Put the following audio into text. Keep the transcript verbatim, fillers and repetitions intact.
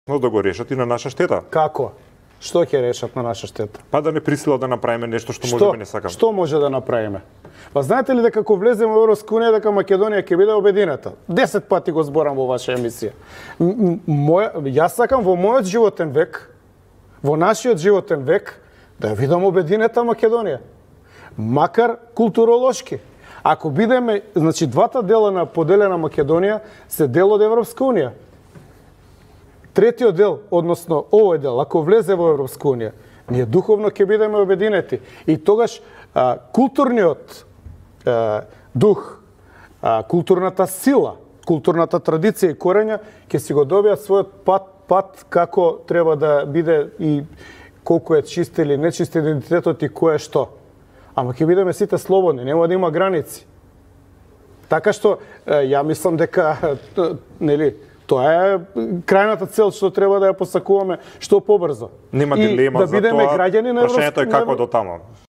Но да го решат и на наша штета. Како? Што ќе решат на наша штета? Па да не присилат да направиме нешто што можеме не сакаме. Што може да направиме? Па знаете ли дека кога влеземе во Европска унија дека Македонија ќе биде обединета? Десет пати го зборам во ваша емисија. Мој, јас сакам во мојот животен век, во нашиот животен век, да ја видам обединета Македонија. Макар културолошки. Ако бидеме, значи двата дела на поделена Македонија се дел од Европска унија. Третиот дел, односно овој дел, ако влезе во Европска унија, ние духовно ќе бидеме обединети. И тогаш а, културниот а, дух, а, културната сила, културната традиција и корења ќе си го добијат својот пат, пат како треба да биде и колку е чист или нечист идентитетот и кој е што. Ама ќе бидеме сите слободни, нема да има граници. Така што ја мислам дека нели тоа е крајната цел што треба да ја посакуваме што побрзо. Нема дилема да за бидеме тоа. Граѓани на Прашањето е како до тамо.